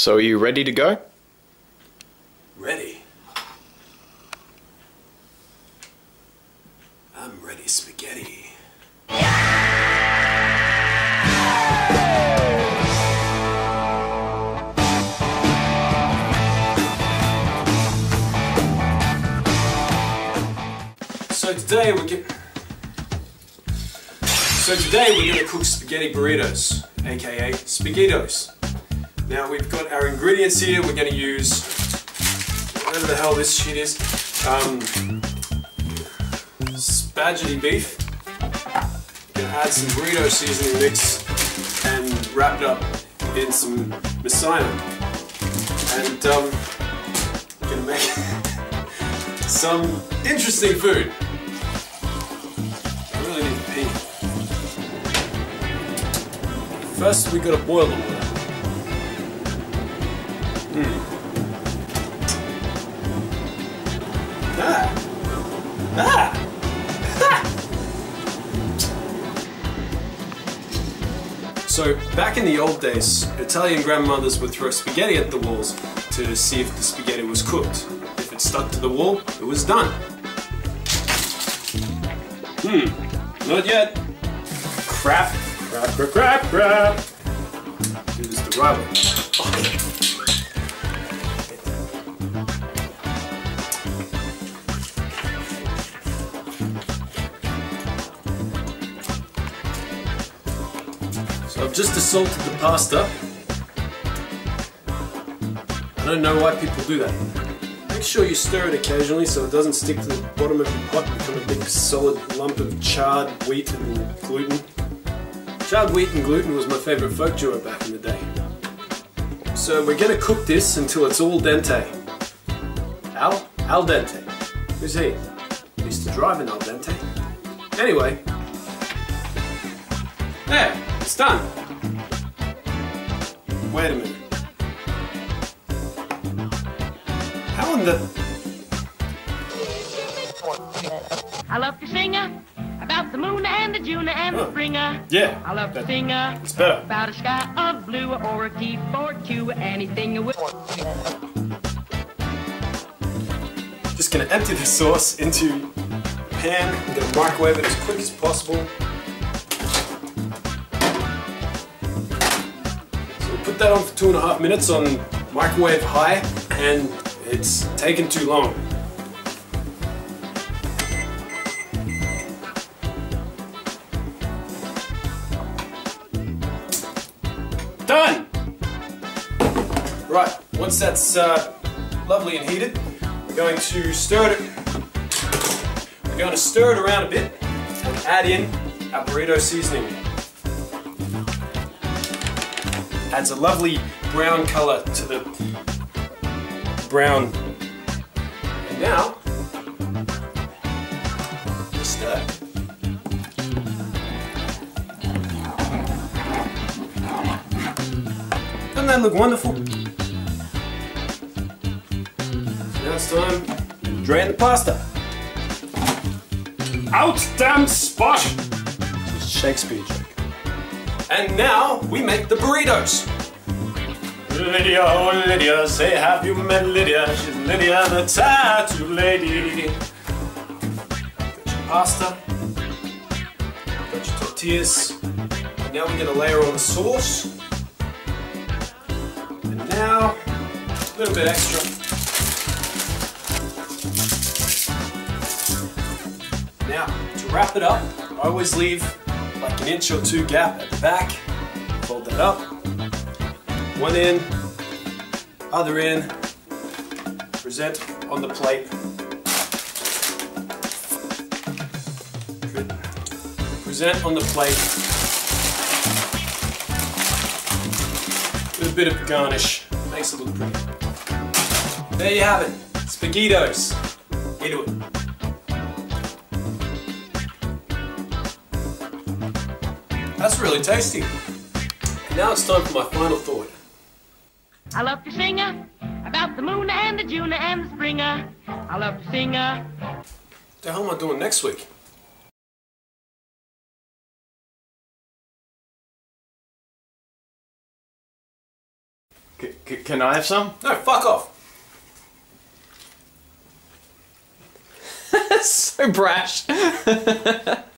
So are you ready to go? Ready? I'm ready, spaghetti. So today we're gonna cook spaghetti burritos, aka Spaghittos. Now we've got our ingredients here. We're gonna use whatever the hell this shit is. Spaghetti beef. Gonna add some burrito seasoning mix and wrap it up in some messiah. And gonna make some interesting food. I really need to pee. First we gotta boil the water. So back in the old days, Italian grandmothers would throw spaghetti at the walls to see if the spaghetti was cooked. If it stuck to the wall, it was done. Not yet. Crap. Do this the right way. Okay. So I've just assaulted the pasta. I don't know why people do that. Make sure you stir it occasionally so it doesn't stick to the bottom of your pot and become a big solid lump of charred wheat and gluten. Charred wheat and gluten was my favourite folk duo back in the day. So we're gonna cook this until it's al dente. Al dente. Who's he? I used to drive an al dente. Anyway. There, it's done. Wait a minute. How in the... I love to sing about the moon and the June and the spring. Yeah. I love to sing it's better. about a sky of blue or a T42, anything with. Just gonna empty the sauce into a pan. I'm gonna microwave it as quick as possible. So we'll put that on for 2.5 minutes on microwave high, and it's taken too long. Done! Right, once that's lovely and heated, we're going to stir it around a bit and add in our burrito seasoning. Adds a lovely brown color to the brown. And now, stir. Doesn't that look wonderful? Now it's time to drain the pasta. Out, damn spot! It's a Shakespeare joke. And now we make the burritos. Lydia, oh Lydia, say have you met Lydia? She's Lydia the tattoo lady. Got your pasta. Got your tortillas. And now we're gonna layer on the sauce. Now, a little bit extra. Now, to wrap it up, I always leave like 1 inch or 2 gap at the back. Fold that up. One end, other end. Present on the plate. Good. Present on the plate. With a bit of garnish, makes it look pretty. There you have it, Spaghittos. Into it. That's really tasty. And now it's time for my final thought. I love to sing about the moon and the June and the spring. I love to sing. What the hell am I doing next week? Can I have some? No, fuck off. So brash.